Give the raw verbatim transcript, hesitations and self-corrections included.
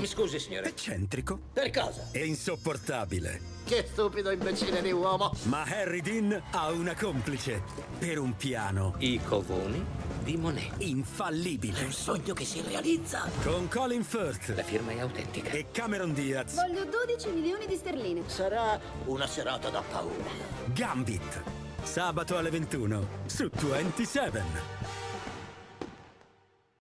Mi scusi, signore. Eccentrico. Per cosa? E insopportabile. Che stupido imbecille di uomo. Ma Harry Dean ha una complice. Per un piano. I covoni di Monet. Infallibile. Un sogno che si realizza. Con Colin Firth. La firma è autentica. E Cameron Diaz. Voglio dodici milioni di sterline. Sarà una serata da paura. Gambit. Sabato alle ventuno. Su ventisette.